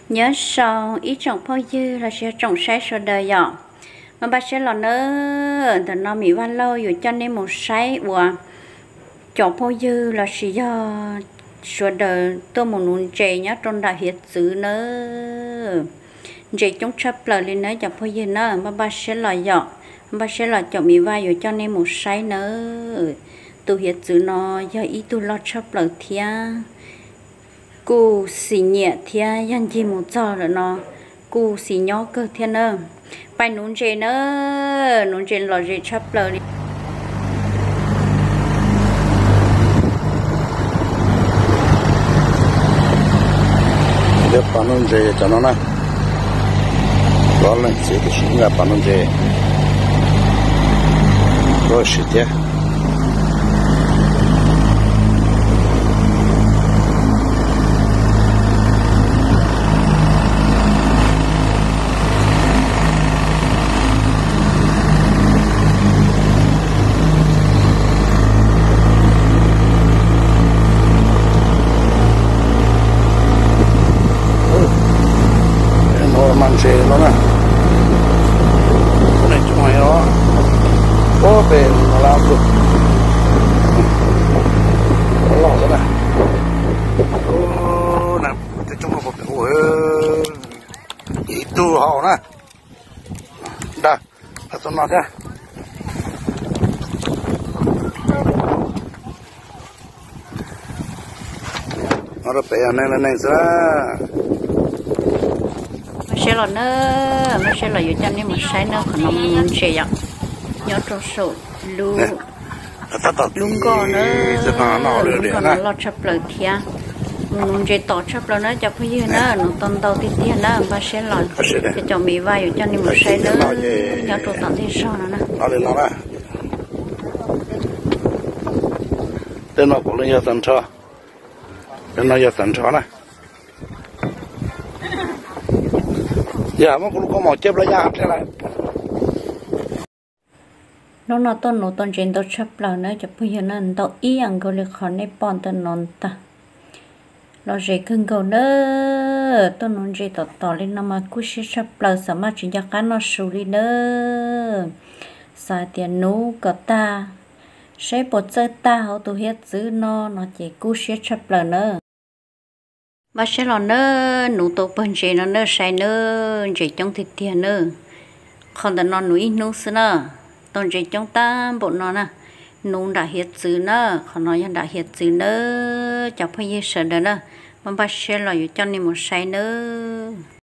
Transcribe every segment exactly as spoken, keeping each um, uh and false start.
nhớ sau ý trồng phao dư là sẽ trồng sai số đời dọ mà bà sẽ là nữa thì nó bị van lâu rồi cho nên một sai và trồng phao dư là sẽ do số đời tôi một nụ trẻ nhá trong đại hiện xứ nữa trẻ chúng chấp lời lên nữa trồng phao dư nữa mà bà sẽ là dọ bà sẽ là chọn bị vai rồi cho nên một sai nữa tôi hiện xứ nó do ý tôi lo chấp lời thia cô xì nhẹ thia yan chi một giờ rồi nó cô xì nhỏ cơ thiên ơ bài nón trên ơ nón trên lò dệt chắp lờ đi để bán nón dệt cho nó nè đó là chỉ cái chuyện là bán nón dệt rồi sẽ thếมันเชนแล้วนะคนไหนช่วยเนาะโอ้เป็นเราสุดหล่อแล้วนะโอ้นะจะจุ่มเราเป็นโอ้ยอีตัวเขานะได้ถ้าต้นนอเนี่ยเราไปอันนี้แล้วนี่ซะ sẽ là nữa mới sẽ là cho nên một sai nữa còn nằm sẽ dặn nhớ trong sổ lu luôn có nữa luôn còn lo chấp lời thia mình chỉ tỏ chấp lời nữa cho cái gì nữa nó tận đầu tiên tiên nữa ba sẽ là để cho mình vai cho nên một sai nữa nhớ trong tận thì sao nữa nè tên nó cũng là tận cho tên nó là tận cho này giờ mà cũng có một chép là giá thế này nó nó tôn nó tôn trên tôi chấp là nữa cho bây giờ nó tao ý ăn câu lịch khó này bọn tên non ta nó dễ cưng câu nữa tôn nó dễ tỏ tỏ lên nó mà cứ sẽ chấp là sao mà chỉ cho cái nó xử lý nữa xài tiền nấu cả ta sẽ bột chơi ta họ tôi hết giữ nó nó chỉ cứ sẽ chấp là nữa bà sẽ là nơ nụ tổ bên chế nó nơ sai nơ chế trong thịt tiền nơ còn là nó núi nụ xưa nơ tôn chế trong ta bộ nó nè nụ đã hiện dữ nơ còn nó đã hiện dữ nơ chọc hay gì sợ đó nơ mà bà sẽ là cho nên một sai nơ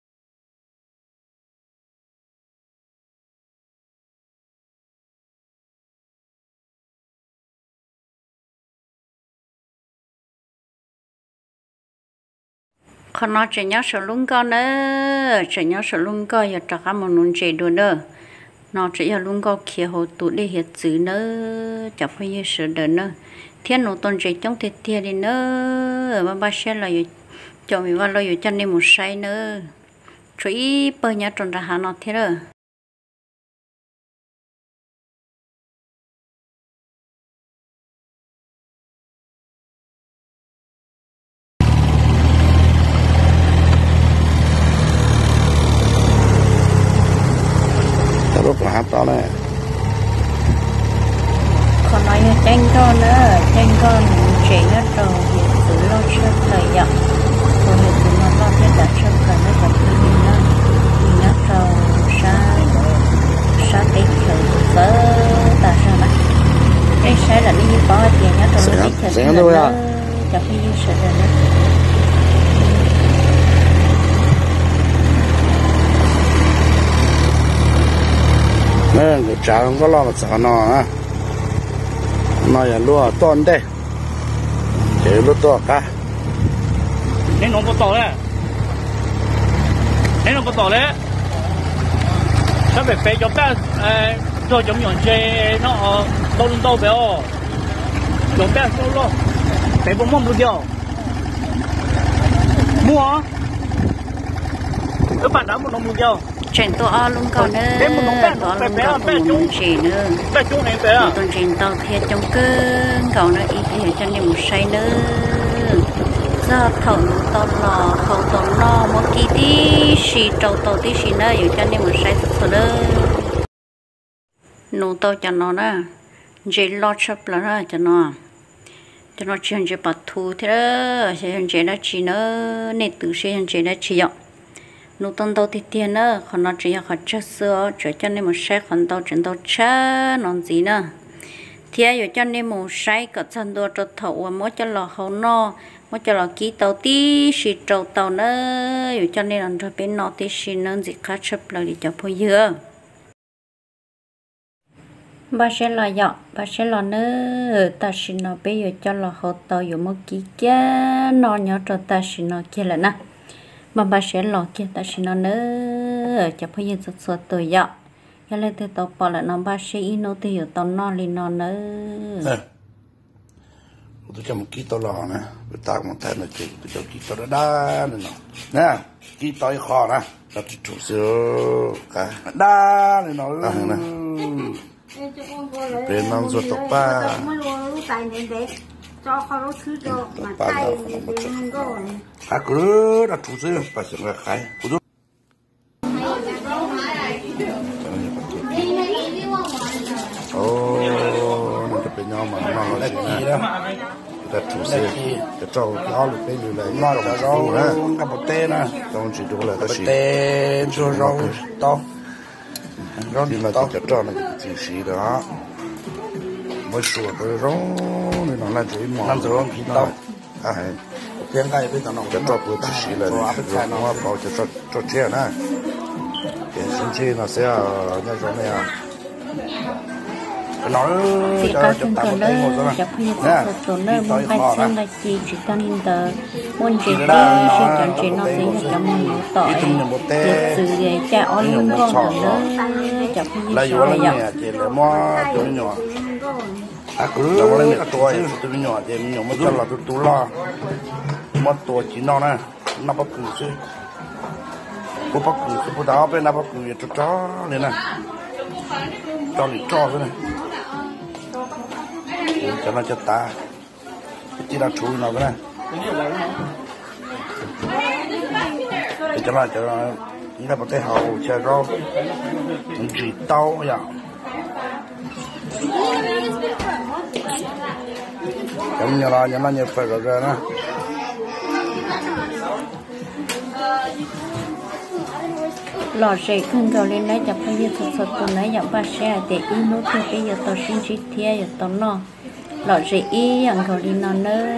con nó chỉ nhớ sợ lung con nữa chỉ nhớ sợ lung con giờ chắc một nón chế đồ nữa nó chỉ là lung con kia hồ tụ đi hiện chữ nữa chắc phải như sợ đỡ nữa thiên nô tôn chế trong thịt thiệt đi nữa mà ba xe là cho mình vào rồi cho nên một say nữa chỉ bao nhiêu tròn ra hà nó thế rồi lúc là to này còn nói tranh con nữa tranh con trẻ nhất rồi thì cứ lo trước thời dặn rồi thì cứ nó lo hết đã trước thời nó gặp cái gì nữa thì nhất rồi sao sao cái thời vỡ ta sao đó cái sẽ là đi bỏ tiền nhất rồi nó cái thời nữa gặp cái gì sợ rồi đó nên cái trái không có lo mà sợ nó á nó là lúa tôn đây để lúa to cả nên nó có to đấy nên nó có to đấy sao phải phải cho bé rồi giống như chơi nó đâu đâu đâu béo giống bé đâu đâu phải bông bông luôn điều mua các bạn đã một đồng mua điều chuyện tôi ao luôn còn nữa có luôn có cùng chỉ nữa tuần trình tàu thiệt trong cơn cầu nó ý thì cho nên một say nữa giờ thầu nó tao lò thầu tao no một kí tí xì trâu tao tí xì nữaอยู่cho nên mình sai thật đó nó tao cho nó đó dễ lo chấp là đó cho nó cho nó chỉ dễ bắt thu thế đó chỉ dễ đã chỉ nữa nên tự sẽ dễ đã chỉ dọn nó tao tao thì tiền nữa còn nó chỉ học chất sữa cho nên mình sai còn tao chuyển tao chết nó gì nữa thì ở cho nên một sai cả chân đua cho thầu mỗi cho lò hậu no mỗi cho lò ký tàu tí xì trâu tàu nữa ở cho nên là cho bên nó tí xì nên gì khác chấp là đi cho phơi dừa ba sẽ lò dọ ba sẽ lò nữa ta xì nó bây giờ cho lò hậu tàu ở một ký kia nó nhớ cho ta xì nó kia là nè mà ba sẽ lò kia ta xì nó nữa cho phơi dừa sốt sốt từ dọ cái này thì tao bỏ lại nó ba sẽ in nó thì ở tao nó lên nó nữa tôi cho một ký tao lò nè tôi tạo một thay là chỉ tôi cho ký tao đã đa này nè nè ký tao kho nè là chủ sữa cả đa này nó nè bên nó ruột tóc ba cho kho nó thứ cho mà tay mình có à cứ là chủ sữa bà sẽ là khai ô nóจะเป็นยอมมันนอนได้กี่แล้วแต่ถูเสียจะเจ้าเขาหรือเป็นอยู่เลยนอนกับเรานะกับเต้นะต้องจีดูเลยก็เต้ช่วยเราต่อเราดีมาจะเจ้านะจีสีเด้อไม่ชัวร์เลยเราเนี่ยน้องนั่นจะมองนั่นจะร้องกินต่ออ่ะเพียงใครเป็นตอนน้องจะเจ้าเปิดจีสีเลยเราว่าเราจะเจ้าเจ้าเชี่ยนะเดี๋ยวชิ้นเชี่ยนะเสียเนี่ยจะไม่อ่ะ chị có chung cầu lơ chọc huy có tổ lơ muốn bay xem là chị chỉ cần tờ muốn chị đi sẽ chọn chị nó sẽ là cho mình một tỏi việc sự để cha ôn luôn con tổ lơ chọc huy là cho là dọc chị là mua tụi nhỏ à cứ đâu lên cái tuổi tụi nhỏ thì nhỏ mới cho là tụi tụi lo mua tuổi chỉ nó nè nó bắt cử chứ cô bắt cử cô đó bên nó bắt cử cho chó này nè cho đi cho thế này cho nó cho ta chỉ là chui nào cái này cho nó cho nó như là một cái hậu chờ rau chỉ tao vậy giống như là như nó như phải rồi rồi nè lò rễ khăn cầu lên đấy chọc bây giờ thật sự tụi nó dọc ba xe để ý nốt thì bây giờ tao xin chi thiê giờ tao nó lọ rễ ý ăn cầu đi nó nữa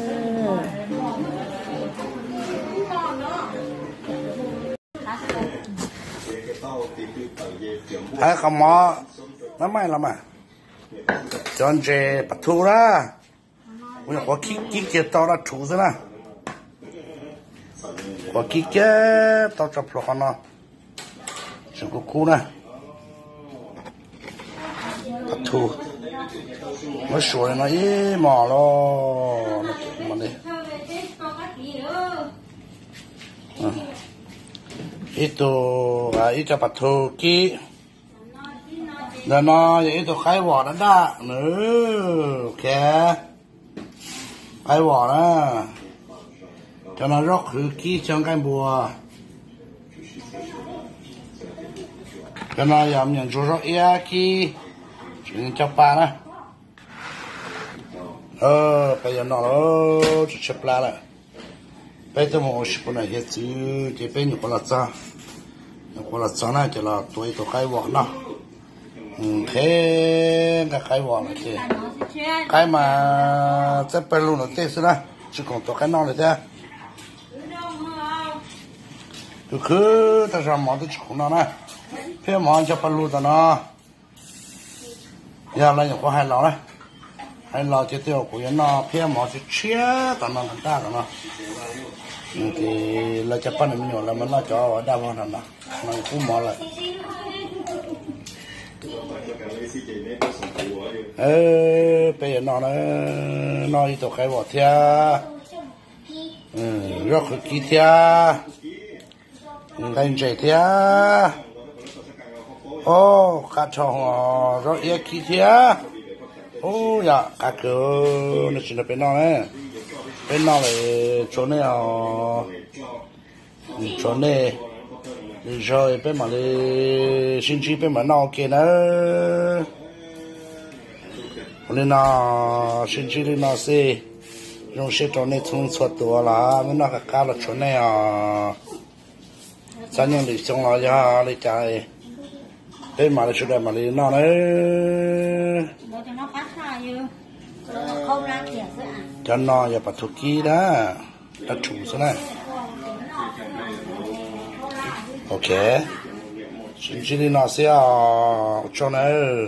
ai không mò nó may lắm à chọn rễ bắt thu ra bây giờ có kí kí kia tao ra chủ thế nè có kí kia tao chụp lo con nó chụp cái cú nè bắt thu nó sủi nó ý mò lo nó mà đi ít tu à ít cho bắt thu kí rồi nó ít tu khai vỏ nó đã nữa kìa khai vỏ đó cho nó rót khử kí trong cái bùa cho nó làm nhận số rót ia kí chuyện cho ba đó ờ bây giờ nó chỉ chụp lại rồi bây giờ một số này hết chứ thì bây giờ có là sao có là sao này chỉ là tuổi tuổi cái vỏ nó thế cái cái vỏ này thì cái mà sẽ phải luôn là thế chứนะchỉ còn tuổi cái non này thôi cứ cứ ta ra món tôi chụp nó này phía món cho phải luôn nó giờ là những có hai lọ đấy hai lọ chỉ tiêu của nó phía mỏ chỉ chia tao nó thằng ta nó thì là chấp nhận mình nhỏ là mình nó cho đa vào thằng đó nó cũng mỏ lại ê bây giờ nó nó đi tổ cái vỏ thia ừ rất là kỳ thia đánh chạy thia ô cá chồng rất yêu kỳ thia ô dạ cá cờ nó chỉ là bên nó đấy bên nào lại chỗ này à chỗ này rồi bên mà đi xin chỉ bên mà nào kia nữa nên là xin chỉ lên nào xe dùng xe chỗ này thùng xuấtตัวlà bên nào cả là chỗ này à sao nhưng đi xong rồi ra đi chạy bên mà đi chỗ này mà đi nào đấy cho nóอย่าปัดทุกี้นะตัดถูซะนะโอเคชิ้นชิ้นนี้น่าเสียจนเออ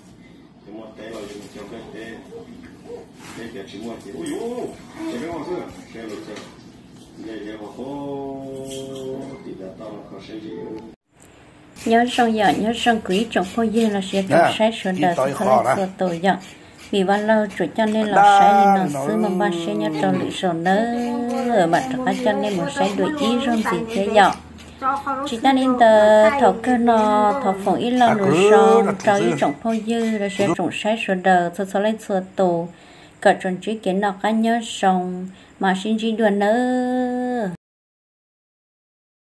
nhớ xong giờ nhớ xong quý trong phô dư là sẽ trồng sai sửa đời sẽ có lên sửa tổ giờ vì bao lâu rồi cho nên là sai nên nó xưa mà ba sẽ nhớ trồng lưỡi sầu nữa mà chắc cho nên một sai đuổi ý rong gì thế giờ chỉ ta nên tờ thọ cơ nó thọ phồng ít lâu nữa xong trâu ý trồng phô dư rồi sẽ trồng sai sửa đời sẽ có lên sửa tổ cả trồng chỉ kiến nào cá nhớ xong mà xin chỉ đuổi nữa